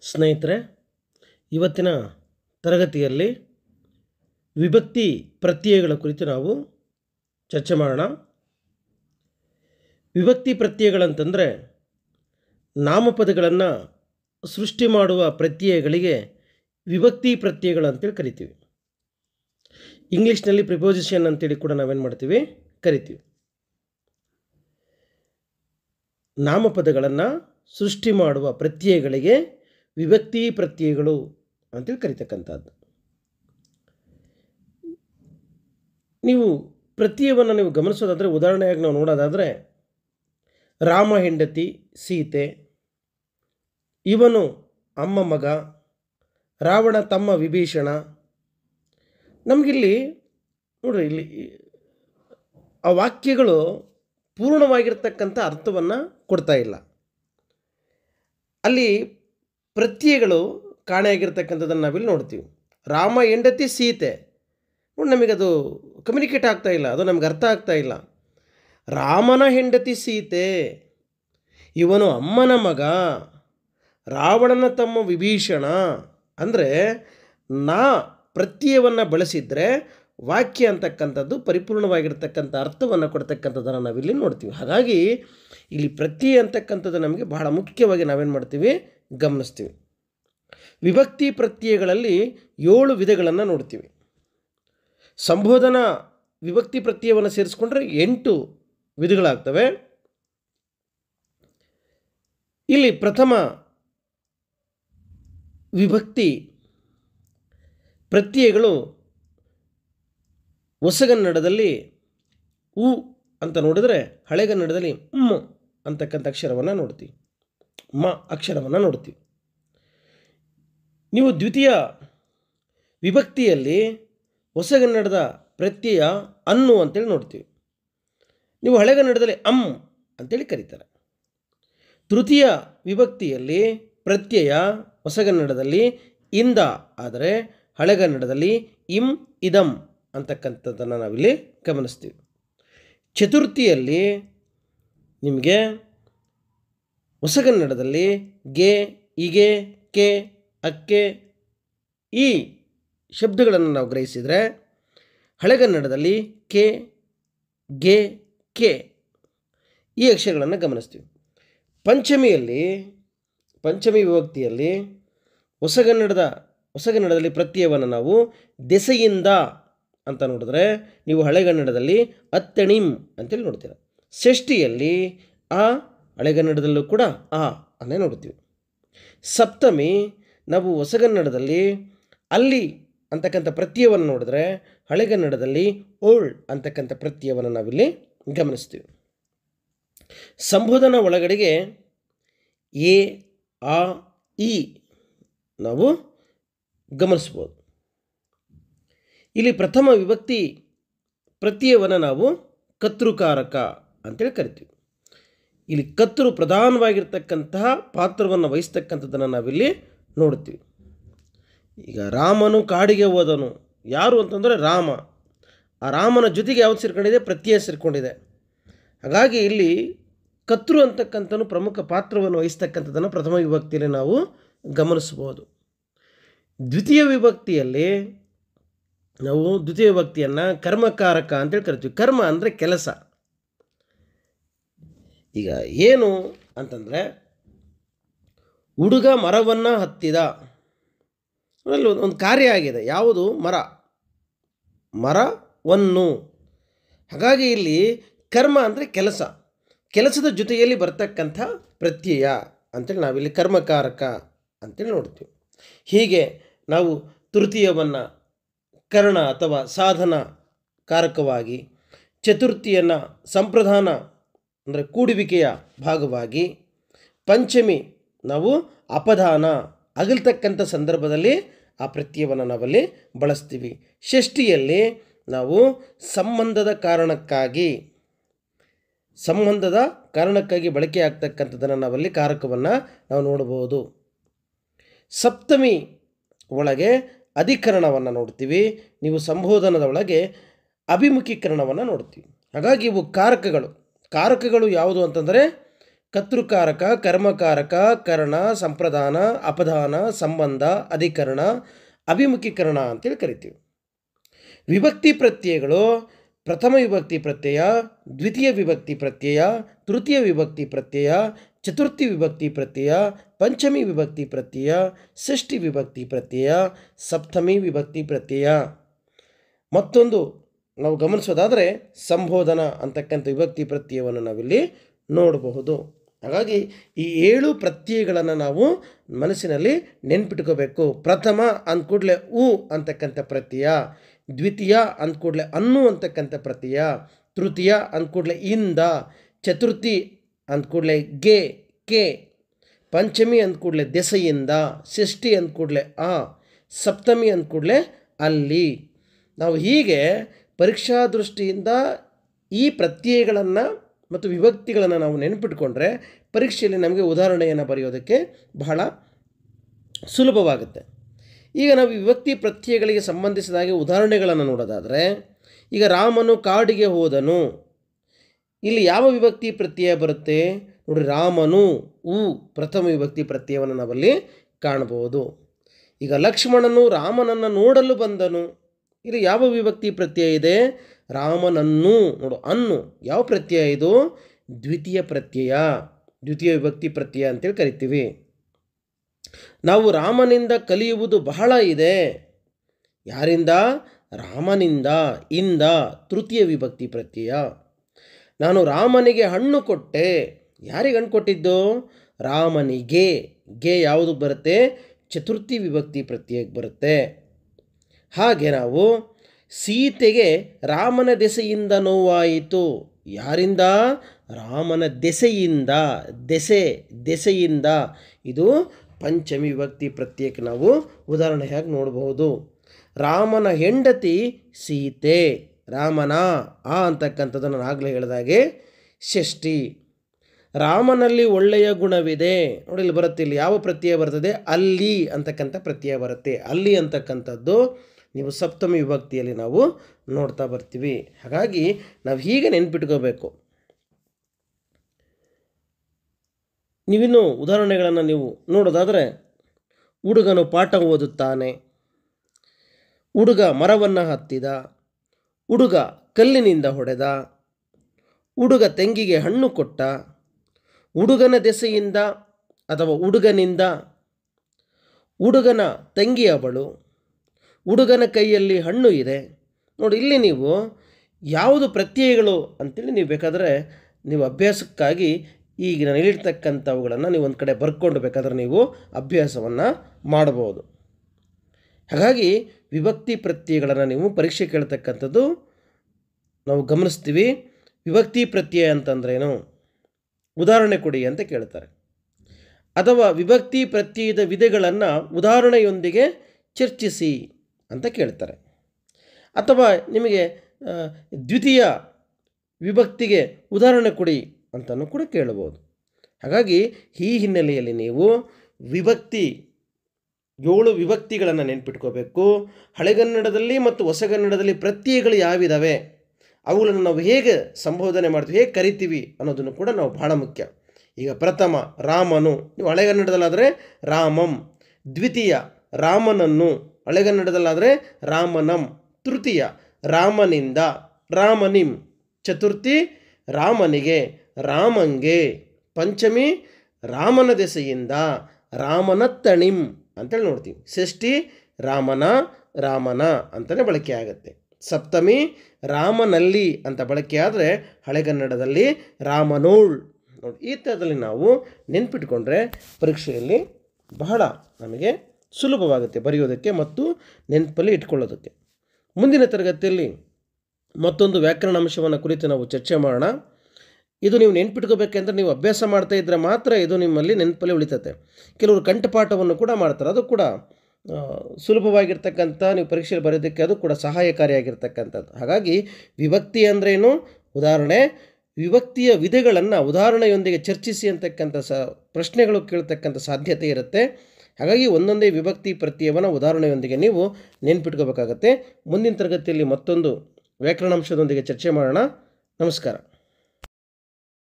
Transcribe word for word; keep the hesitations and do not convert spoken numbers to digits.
ಸ್ನೇಹಿತರೆ, ಇವತ್ತಿನ ತರಗತಿಯಲ್ಲಿ ವಿಭಕ್ತಿ ಪ್ರತ್ಯಯಗಳ ಕುರಿತು ನಾವು ಚರ್ಚೆ ಮಾಡೋಣ. ವಿಭಕ್ತಿ ಪ್ರತ್ಯಯಗಳಂತಂದರೆ ನಾಮಪದಗಳನ್ನು ಸೃಷ್ಟಿ ಮಾಡುವ ಪ್ರತ್ಯಯಗಳಿಗೆ ವಿಭಕ್ತಿ ಪ್ರತ್ಯಯಗಳು ಅಂತೇಳಿ ಕರಿತೀವಿ. ಇಂಗ್ಲೀಷ್ನಲ್ಲಿ ಪ್ರಿಪೋಸಿಷನ್ ಅಂತೇಳಿ ಕೂಡ ನಾವೇನು ಮಾಡ್ತೀವಿ, ಕರಿತೀವಿ. ನಾಮಪದಗಳನ್ನು ಸೃಷ್ಟಿ ಮಾಡುವ ಪ್ರತ್ಯಯಗಳಿಗೆ ವಿಭಕ್ತಿ ಪ್ರತ್ಯಯಗಳು ಅಂತೇಳಿ ಕರಿತಕ್ಕಂಥದ್ದು. ನೀವು ಪ್ರತ್ಯಯವನ್ನು ನೀವು ಗಮನಿಸೋದಾದರೆ, ಉದಾಹರಣೆಯಾಗಿ ನಾವು ನೋಡೋದಾದರೆ, ರಾಮ ಹೆಂಡತಿ ಸೀತೆ, ಇವನು ಅಮ್ಮ ಮಗ, ರಾವಣ ತಮ್ಮ ವಿಭೀಷಣ. ನಮಗಿಲ್ಲಿ ನೋಡ್ರಿ, ಇಲ್ಲಿ ಆ ವಾಕ್ಯಗಳು ಪೂರ್ಣವಾಗಿರ್ತಕ್ಕಂಥ ಅರ್ಥವನ್ನು ಕೊಡ್ತಾ ಇಲ್ಲ. ಅಲ್ಲಿ ಪ್ರತ್ಯಯಗಳು ಕಾಣೆಯಾಗಿರ್ತಕ್ಕಂಥದ್ದನ್ನು ನಾವಿಲ್ಲಿ ನೋಡ್ತೀವಿ. ರಾಮ ಹೆಂಡತಿ ಸೀತೆ ನೋಡಿ, ನಮಗದು ಕಮ್ಯುನಿಕೇಟ್ ಆಗ್ತಾ ಇಲ್ಲ, ಅದು ನಮ್ಗೆ ಅರ್ಥ ಆಗ್ತಾ ಇಲ್ಲ. ರಾಮನ ಹೆಂಡತಿ ಸೀತೆ, ಇವನು ಅಮ್ಮನ ಮಗ, ರಾವಣನ ತಮ್ಮ ವಿಭೀಷಣ. ಅಂದರೆ ನಾ ಪ್ರತ್ಯಯವನ್ನು ಬಳಸಿದರೆ ವಾಕ್ಯ ಅಂತಕ್ಕಂಥದ್ದು ಪರಿಪೂರ್ಣವಾಗಿರ್ತಕ್ಕಂಥ ಅರ್ಥವನ್ನು ಕೊಡ್ತಕ್ಕಂಥದ್ದನ್ನು ನಾವಿಲ್ಲಿ ನೋಡ್ತೀವಿ. ಹಾಗಾಗಿ ಇಲ್ಲಿ ಪ್ರತ್ಯಯ ಅಂತಕ್ಕಂಥದ್ದು ನಮಗೆ ಬಹಳ ಮುಖ್ಯವಾಗಿ ನಾವೇನು ಮಾಡ್ತೀವಿ, ಗಮನಿಸ್ತೀವಿ. ವಿಭಕ್ತಿ ಪ್ರತ್ಯಯಗಳಲ್ಲಿ ಏಳು ವಿಧಗಳನ್ನು ನೋಡ್ತೀವಿ. ಸಂಬೋಧನಾ ವಿಭಕ್ತಿ ಪ್ರತ್ಯಯವನ್ನು ಸೇರಿಸ್ಕೊಂಡ್ರೆ ಎಂಟು ವಿಧಗಳಾಗ್ತವೆ. ಇಲ್ಲಿ ಪ್ರಥಮ ವಿಭಕ್ತಿ ಪ್ರತ್ಯಯಗಳು ಹೊಸಗನ್ನಡದಲ್ಲಿ ಉ ಅಂತ ನೋಡಿದರೆ, ಹಳೆಗನ್ನಡದಲ್ಲಿ ಮ್ ಅಂತಕ್ಕಂಥ ಅಕ್ಷರವನ್ನು ನೋಡ್ತೀವಿ, ಮ ಅಕ್ಷರವನ್ನು ನೋಡ್ತೀವಿ. ನೀವು ದ್ವಿತೀಯ ವಿಭಕ್ತಿಯಲ್ಲಿ ಹೊಸಗನ್ನಡದ ಪ್ರತ್ಯಯ ಅನ್ನು ಅಂತೇಳಿ ನೋಡ್ತೀವಿ. ನೀವು ಹಳೆಗನ್ನಡದಲ್ಲಿ ಅಮ್ ಅಂತೇಳಿ ಕರೀತಾರೆ. ತೃತೀಯ ವಿಭಕ್ತಿಯಲ್ಲಿ ಪ್ರತ್ಯಯ ಹೊಸಗನ್ನಡದಲ್ಲಿ ಇಂದ ಆದರೆ ಹಳೆಗನ್ನಡದಲ್ಲಿ ಇಂ ಇದಂ ಅಂತಕ್ಕಂಥದ್ದನ್ನು ನಾವಿಲ್ಲಿ ಗಮನಿಸ್ತೀವಿ. ಚತುರ್ಥಿಯಲ್ಲಿ ನಿಮಗೆ ಹೊಸಗನ್ನಡದಲ್ಲಿ ಗೆ, ಇಗೆ, ಕೆ, ಅಕ್ಕೆ ಈ ಶಬ್ದಗಳನ್ನು ನಾವು ಗ್ರಹಿಸಿದರೆ ಹಳೆಗನ್ನಡದಲ್ಲಿ ಕೆ, ಗೆ, ಕೆ ಈ ಅಕ್ಷರಗಳನ್ನು ಗಮನಿಸ್ತೀವಿ. ಪಂಚಮಿಯಲ್ಲಿ ಪಂಚಮಿ ವಿಭಕ್ತಿಯಲ್ಲಿ ಹೊಸಗನ್ನಡದ ಹೊಸಗನ್ನಡದಲ್ಲಿ ಪ್ರತ್ಯಯವನ್ನು ನಾವು ದೆಸೆಯಿಂದ ಅಂತ ನೋಡಿದ್ರೆ, ನೀವು ಹಳೆಗನ್ನಡದಲ್ಲಿ ಅತ್ತಣಿಂ ಅಂತೇಳಿ ನೋಡ್ತೀರ. ಷಷ್ಠಿಯಲ್ಲಿ ಆ, ಹಳೆಗನ್ನಡದಲ್ಲೂ ಕೂಡ ಆ ಅನ್ನೇ ನೋಡ್ತೀವಿ. ಸಪ್ತಮಿ ನಾವು ಹೊಸಗನ್ನಡದಲ್ಲಿ ಅಲ್ಲಿ ಅಂತಕ್ಕಂಥ ಪ್ರತ್ಯಯವನ್ನು ನೋಡಿದ್ರೆ ಹಳೆಗನ್ನಡದಲ್ಲಿ ಓಳ್ ಅಂತಕ್ಕಂಥ ಪ್ರತ್ಯಯವನ್ನು ನಾವಿಲ್ಲಿ ಗಮನಿಸ್ತೀವಿ. ಸಂಬೋಧನಾ ಒಳಗಡೆಗೆ ಎ, ಆ, ಇ ನಾವು ಗಮನಿಸ್ಬೋದು. ಇಲ್ಲಿ ಪ್ರಥಮ ವಿಭಕ್ತಿ ಪ್ರತ್ಯಯವನ್ನು ನಾವು ಕರ್ತೃಕಾರಕ ಅಂತೇಳಿ ಕರಿತೀವಿ. ಇಲ್ಲಿ ಕರ್ತೃ ಪ್ರಧಾನವಾಗಿರ್ತಕ್ಕಂತಹ ಪಾತ್ರವನ್ನು ವಹಿಸ್ತಕ್ಕಂಥದ್ದನ್ನು ನಾವಿಲ್ಲಿ ನೋಡ್ತೀವಿ. ಈಗ ರಾಮನು ಕಾಡಿಗೆ ಹೋದನು, ಯಾರು ಅಂತಂದರೆ ರಾಮ. ಆ ರಾಮನ ಜೊತೆಗೆ ಯಾವುದು ಸೇರ್ಕೊಂಡಿದೆ, ಪ್ರತ್ಯಯ ಸೇರ್ಕೊಂಡಿದೆ. ಹಾಗಾಗಿ ಇಲ್ಲಿ ಕರ್ತೃ ಅಂತಕ್ಕಂಥನು ಪ್ರಮುಖ ಪಾತ್ರವನ್ನು ವಹಿಸ್ತಕ್ಕಂಥದ್ದನ್ನು ಪ್ರಥಮ ವಿಭಕ್ತಿಯಲ್ಲಿ ನಾವು ಗಮನಿಸ್ಬೋದು. ದ್ವಿತೀಯ ವಿಭಕ್ತಿಯಲ್ಲಿ ನಾವು ದ್ವಿತೀಯ ವಿಭಕ್ತಿಯನ್ನು ಕರ್ಮಕಾರಕ ಅಂತೇಳಿ ಕರಿತೀವಿ. ಕರ್ಮ ಅಂದರೆ ಕೆಲಸ. ಈಗ ಏನು ಅಂತಂದರೆ, ಹುಡುಗ ಮರವನ್ನು ಹತ್ತಿದ, ಅಲ್ಲಿ ಒಂದು ಕಾರ್ಯ ಆಗಿದೆ. ಯಾವುದು? ಮರ, ಮರವನ್ನು. ಹಾಗಾಗಿ ಇಲ್ಲಿ ಕರ್ಮ ಅಂದರೆ ಕೆಲಸ, ಕೆಲಸದ ಜೊತೆಯಲ್ಲಿ ಬರ್ತಕ್ಕಂಥ ಪ್ರತ್ಯಯ ಅಂತೇಳಿ ನಾವಿಲ್ಲಿ ಕರ್ಮಕಾರಕ ಅಂತೇಳಿ ನೋಡ್ತೀವಿ. ಹೀಗೆ ನಾವು ತೃತೀಯವನ್ನು ಕರ್ಣ ಅಥವಾ ಸಾಧನ ಕಾರಕವಾಗಿ, ಚತುರ್ಥಿಯನ್ನು ಸಂಪ್ರದಾನ ಅಂದರೆ ಕೂಡುವಿಕೆಯ ಭಾಗವಾಗಿ, ಪಂಚಮಿ ನಾವು ಅಪದಾನ ಅಗಲ್ತಕ್ಕಂಥ ಸಂದರ್ಭದಲ್ಲಿ ಆ ಪ್ರತ್ಯಯವನ್ನು ನಾವಲ್ಲಿ ಬಳಸ್ತೀವಿ. ಷಷ್ಠಿಯಲ್ಲಿ ನಾವು ಸಂಬಂಧದ ಕಾರಣಕ್ಕಾಗಿ ಸಂಬಂಧದ ಕಾರಣಕ್ಕಾಗಿ ಬಳಕೆ ಆಗ್ತಕ್ಕಂಥದ್ದನ್ನು ನಾವಲ್ಲಿ ಕಾರಕವನ್ನು ನಾವು ನೋಡಬಹುದು. ಸಪ್ತಮಿ ಒಳಗೆ ಅಧಿಕರಣವನ್ನು ನೋಡ್ತೀವಿ. ನೀವು ಸಂಬೋಧನದ ಒಳಗೆ ಅಭಿಮುಖೀಕರಣವನ್ನು ನೋಡ್ತೀವಿ. ಹಾಗಾಗಿ ಇವು ಕಾರಕಗಳು. ಕಾರಕಗಳು ಯಾವುದು ಅಂತಂದರೆ ಕರ್ತೃಕಾರಕ, ಕರ್ಮಕಾರಕ, ಕರ್ಣ, ಸಂಪ್ರದಾನ, ಅಪದಾನ, ಸಂಬಂಧ, ಅಧಿಕರಣ, ಅಭಿಮುಖೀಕರಣ ಅಂತೇಳಿ ಕರಿತೀವಿ. ವಿಭಕ್ತಿ ಪ್ರತ್ಯಯಗಳು ಪ್ರಥಮ ವಿಭಕ್ತಿ ಪ್ರತ್ಯಯ, ದ್ವಿತೀಯ ವಿಭಕ್ತಿ ಪ್ರತ್ಯಯ, ತೃತೀಯ ವಿಭಕ್ತಿ ಪ್ರತ್ಯಯ, ಚತುರ್ಥಿ ವಿಭಕ್ತಿ ಪ್ರತ್ಯಯ, ಪಂಚಮಿ ವಿಭಕ್ತಿ ಪ್ರತ್ಯಯ, ಷಷ್ಠಿ ವಿಭಕ್ತಿ ಪ್ರತ್ಯಯ, ಸಪ್ತಮಿ ವಿಭಕ್ತಿ ಪ್ರತ್ಯಯ. ಮತ್ತೊಂದು ನಾವು ಗಮನಿಸೋದಾದರೆ ಸಂಬೋಧನ ಅಂತಕ್ಕಂಥ ವಿಭಕ್ತಿ ಪ್ರತ್ಯಯವನ್ನು ನಾವಿಲ್ಲಿ ನೋಡಬಹುದು. ಹಾಗಾಗಿ ಈ ಏಳು ಪ್ರತ್ಯಯಗಳನ್ನು ನಾವು ಮನಸ್ಸಿನಲ್ಲಿ ನೆನ್ಪಿಟ್ಕೋಬೇಕು. ಪ್ರಥಮ ಅಂದ್ಕೂಡಲೇ ಉ ಅಂತಕ್ಕಂಥ ಪ್ರತ್ಯಯ, ದ್ವಿತೀಯ ಅಂದ್ಕೂಡಲೇ ಅನ್ನು ಅಂತಕ್ಕಂಥ ಪ್ರತ್ಯಯ, ತೃತೀಯ ಅಂದ್ಕೂಡಲೇ ಇಂದ, ಚತುರ್ಥಿ ಅಂದ್ಕೂಡಲೇ ಗೆ ಕೆ, ಪಂಚಮಿ ಅಂದ್ಕೂಡಲೇ ದೆಸೆಯಿಂದ, ಷಷ್ಠಿ ಅಂದ್ಕೂಡಲೇ ಆ, ಸಪ್ತಮಿ ಅಂದ್ಕೂಡಲೇ ಅಲ್ಲಿ. ನಾವು ಹೀಗೆ ಪರೀಕ್ಷಾ ದೃಷ್ಟಿಯಿಂದ ಈ ಪ್ರತ್ಯಯಗಳನ್ನು ಮತ್ತು ವಿಭಕ್ತಿಗಳನ್ನು ನಾವು ನೆನಪಿಟ್ಕೊಂಡ್ರೆ ಪರೀಕ್ಷೆಯಲ್ಲಿ ನಮಗೆ ಉದಾಹರಣೆಯನ್ನು ಬರೆಯೋದಕ್ಕೆ ಬಹಳ ಸುಲಭವಾಗುತ್ತೆ. ಈಗ ನಾವು ವಿಭಕ್ತಿ ಪ್ರತ್ಯಯಗಳಿಗೆ ಸಂಬಂಧಿಸಿದಾಗೆ ಉದಾಹರಣೆಗಳನ್ನು ನೋಡೋದಾದರೆ, ಈಗ ರಾಮನು ಕಾಡಿಗೆ ಹೋದನು, ಇಲ್ಲಿ ಯಾವ ವಿಭಕ್ತಿ ಪ್ರತ್ಯಯ ಬರುತ್ತೆ ನೋಡಿ? ರಾಮನು ಉ ಪ್ರಥಮ ವಿಭಕ್ತಿ ಪ್ರತ್ಯಯವನ್ನು ನಾವಲ್ಲಿ ಕಾಣಬಹುದು. ಈಗ ಲಕ್ಷ್ಮಣನು ರಾಮನನ್ನು ನೋಡಲು ಬಂದನು, ಇಲ್ಲಿ ಯಾವ ವಿಭಕ್ತಿ ಪ್ರತ್ಯಯ ಇದೆ? ರಾಮನನ್ನು. ನೋಡು, ಅನ್ನು ಯಾವ ಪ್ರತ್ಯಯ ಇದು? ದ್ವಿತೀಯ ಪ್ರತ್ಯಯ, ದ್ವಿತೀಯ ವಿಭಕ್ತಿ ಪ್ರತ್ಯಯ ಅಂತೇಳಿ ಕರಿತೀವಿ. ನಾವು ರಾಮನಿಂದ ಕಲಿಯುವುದು ಬಹಳ ಇದೆ, ಯಾರಿಂದ? ರಾಮನಿಂದ, ಇಂದ ತೃತೀಯ ವಿಭಕ್ತಿ ಪ್ರತ್ಯಯ. ನಾನು ರಾಮನಿಗೆ ಹಣ್ಣು ಕೊಟ್ಟೆ, ಯಾರಿಗೆ ಹಣ್ಣು ಕೊಟ್ಟಿದ್ದು? ರಾಮನಿಗೆ. ಗೆ ಯಾವುದು ಬರುತ್ತೆ? ಚತುರ್ಥಿ ವಿಭಕ್ತಿ ಪ್ರತ್ಯಯಕ್ಕೆ ಬರುತ್ತೆ. ಹಾಗೆ ನಾವು ಸೀತೆಗೆ ರಾಮನ ದೆಸೆಯಿಂದ ನೋವಾಯಿತು, ಯಾರಿಂದ? ರಾಮನ ದೆಸೆಯಿಂದ, ದೆಸೆ ದೆಸೆಯಿಂದ. ಇದು ಪಂಚಮಿ ವಿಭಕ್ತಿ ಪ್ರತ್ಯಯಕ್ಕೆ ನಾವು ಉದಾಹರಣೆಯಾಗಿ ನೋಡಬಹುದು. ರಾಮನ ಹೆಂಡತಿ ಸೀತೆ, ರಾಮನ ಆ ಅಂತಕ್ಕಂಥದ್ದನ್ನು ನಾನು ಆಗಲೇ ಹೇಳಿದಾಗೆ ಷಷ್ಠಿ. ರಾಮನಲ್ಲಿ ಒಳ್ಳೆಯ ಗುಣವಿದೆ, ನೋಡಿ ಇಲ್ಲಿ ಬರುತ್ತೆ, ಇಲ್ಲಿ ಯಾವ ಪ್ರತ್ಯಯ ಬರ್ತದೆ? ಅಲ್ಲಿ ಅಂತಕ್ಕಂಥ ಪ್ರತ್ಯಯ ಬರುತ್ತೆ. ಅಲ್ಲಿ ಅಂತಕ್ಕಂಥದ್ದು ನೀವು ಸಪ್ತಮಿ ವಿಭಕ್ತಿಯಲ್ಲಿ ನಾವು ನೋಡ್ತಾ ಬರ್ತೀವಿ. ಹಾಗಾಗಿ ನಾವು ಹೀಗೆ ನೆನ್ಪಿಟ್ಕೋಬೇಕು. ನೀವಿನ್ನು ಉದಾಹರಣೆಗಳನ್ನು ನೀವು ನೋಡೋದಾದರೆ, ಹುಡುಗನು ಪಾಠ ಓದುತ್ತಾನೆ, ಹುಡುಗ ಮರವನ್ನು ಹತ್ತಿದ, ಹುಡುಗ ಕಲ್ಲಿನಿಂದ ಹೊಡೆದ, ಹುಡುಗ ತೆಂಗಿಗೆ ಹಣ್ಣು ಕೊಟ್ಟ, ಹುಡುಗನ ದೆಸೆಯಿಂದ ಅಥವಾ ಹುಡುಗನಿಂದ, ಹುಡುಗನ ತಂಗಿ ಅವಳು, ಹುಡುಗನ ಕೈಯಲ್ಲಿ ಹಣ್ಣು ಇದೆ. ನೋಡಿ, ಇಲ್ಲಿ ನೀವು ಯಾವುದು ಪ್ರತ್ಯಯಗಳು ಅಂತೇಳಿ ನೀವು ಬೇಕಾದರೆ ನೀವು ಅಭ್ಯಾಸಕ್ಕಾಗಿ ಈಗ ನಾನು ಹೇಳಿರ್ತಕ್ಕಂಥವುಗಳನ್ನು ನೀವು ಒಂದು ಕಡೆ ಬರ್ಕೊಂಡು ಬೇಕಾದರೆ ನೀವು ಅಭ್ಯಾಸವನ್ನು ಮಾಡಬಹುದು. ಹಾಗಾಗಿ ವಿಭಕ್ತಿ ಪ್ರತ್ಯಯಗಳನ್ನು ನೀವು ಪರೀಕ್ಷೆ ಕೇಳ್ತಕ್ಕಂಥದ್ದು ನಾವು ಗಮನಿಸ್ತೀವಿ. ವಿಭಕ್ತಿ ಪ್ರತ್ಯಯ ಅಂತಂದ್ರೇನು? ಉದಾಹರಣೆ ಕೊಡಿ ಅಂತ ಕೇಳ್ತಾರೆ. ಅಥವಾ ವಿಭಕ್ತಿ ಪ್ರತ್ಯಯದ ವಿಧಗಳನ್ನು ಉದಾಹರಣೆಯೊಂದಿಗೆ ಚರ್ಚಿಸಿ ಅಂತ ಕೇಳ್ತಾರೆ. ಅಥವಾ ನಿಮಗೆ ದ್ವಿತೀಯ ವಿಭಕ್ತಿಗೆ ಉದಾಹರಣೆ ಕೊಡಿ ಅಂತಲೂ ಕೂಡ ಕೇಳಬಹುದು. ಹಾಗಾಗಿ ಈ ಹಿನ್ನೆಲೆಯಲ್ಲಿ ನೀವು ವಿಭಕ್ತಿ ಏಳು ವಿಭಕ್ತಿಗಳನ್ನು ನೆನ್ಪಿಟ್ಕೋಬೇಕು. ಹಳೆಗನ್ನಡದಲ್ಲಿ ಮತ್ತು ಹೊಸಗನ್ನಡದಲ್ಲಿ ಪ್ರತ್ಯಯಗಳು ಯಾವಿದ್ದಾವೆ, ಅವುಗಳನ್ನು ನಾವು ಹೇಗೆ ಸಂಬೋಧನೆ ಮಾಡ್ತೀವಿ, ಹೇಗೆ ಕರಿತೀವಿ ಅನ್ನೋದನ್ನು ಕೂಡ ನಾವು ಬಹಳ ಮುಖ್ಯ. ಈಗ ಪ್ರಥಮ ರಾಮನು, ನೀವು ಹಳೆಗನ್ನಡದಲ್ಲಾದರೆ ರಾಮಂ. ದ್ವಿತೀಯ ರಾಮನನ್ನು, ಹಳೆಗನ್ನಡದಲ್ಲಾದರೆ ರಾಮನಂ. ತೃತೀಯ ರಾಮನಿಂದ, ರಾಮನಿಂ. ಚತುರ್ಥಿ ರಾಮನಿಗೆ, ರಾಮಂಗೆ. ಪಂಚಮಿ ರಾಮನ ದೆಸೆಯಿಂದ, ರಾಮನತ್ತಣಿಂ ಅಂತೇಳಿ ನೋಡ್ತೀವಿ. ಷಷ್ಠಿ ರಾಮನ, ರಾಮನ ಅಂತಲೇ ಬಳಕೆ ಆಗುತ್ತೆ. ಸಪ್ತಮಿ ರಾಮನಲ್ಲಿ ಅಂತ ಬಳಕೆ ಆದರೆ ಹಳೆಗನ್ನಡದಲ್ಲಿ ರಾಮನೋಳ್. ನೋಡಿ, ಈ ಥರದಲ್ಲಿ ನಾವು ನೆನ್ಪಿಟ್ಕೊಂಡ್ರೆ ಪರೀಕ್ಷೆಯಲ್ಲಿ ಬಹಳ ನಮಗೆ ಸುಲಭವಾಗುತ್ತೆ ಬರೆಯೋದಕ್ಕೆ ಮತ್ತು ನೆನಪಲ್ಲಿ ಇಟ್ಕೊಳ್ಳೋದಕ್ಕೆ. ಮುಂದಿನ ತರಗತಿಯಲ್ಲಿ ಮತ್ತೊಂದು ವ್ಯಾಕರಣ ಅಂಶವನ್ನು ಕುರಿತು ನಾವು ಚರ್ಚೆ ಮಾಡೋಣ. ಇದು ನೀವು ನೆನ್ಪಿಟ್ಕೋಬೇಕೆಂದ್ರೆ ನೀವು ಅಭ್ಯಾಸ ಮಾಡ್ತಾ ಇದ್ದರೆ ಮಾತ್ರ ಇದು ನಿಮ್ಮಲ್ಲಿ ನೆನಪಲ್ಲಿ ಉಳಿತತೆ. ಕೆಲವರು ಕಂಠಪಾಠವನ್ನು ಕೂಡ ಮಾಡ್ತಾರೆ, ಅದು ಕೂಡ ಸುಲಭವಾಗಿರ್ತಕ್ಕಂಥ, ನೀವು ಪರೀಕ್ಷೆಯಲ್ಲಿ ಬರೆಯೋದಕ್ಕೆ ಅದು ಕೂಡ ಸಹಾಯಕಾರಿಯಾಗಿರ್ತಕ್ಕಂಥದ್ದು. ಹಾಗಾಗಿ ವಿಭಕ್ತಿ ಅಂದ್ರೇನು? ಉದಾಹರಣೆ. ವಿಭಕ್ತಿಯ ವಿಧಗಳನ್ನು ಉದಾಹರಣೆಯೊಂದಿಗೆ ಚರ್ಚಿಸಿ ಅಂತಕ್ಕಂಥ ಸ ಪ್ರಶ್ನೆಗಳು ಕೇಳ್ತಕ್ಕಂಥ ಸಾಧ್ಯತೆ ಇರುತ್ತೆ. ಹಾಗಾಗಿ ಒಂದೊಂದೇ ವಿಭಕ್ತಿ ಪ್ರತ್ಯಯವನ್ನು ಉದಾಹರಣೆಯೊಂದಿಗೆ ನೀವು ನೆನ್ಪಿಟ್ಕೋಬೇಕಾಗತ್ತೆ. ಮುಂದಿನ ತರಗತಿಯಲ್ಲಿ ಮತ್ತೊಂದು ವ್ಯಾಕರಣಾಂಶದೊಂದಿಗೆ ಚರ್ಚೆ ಮಾಡೋಣ. ನಮಸ್ಕಾರ.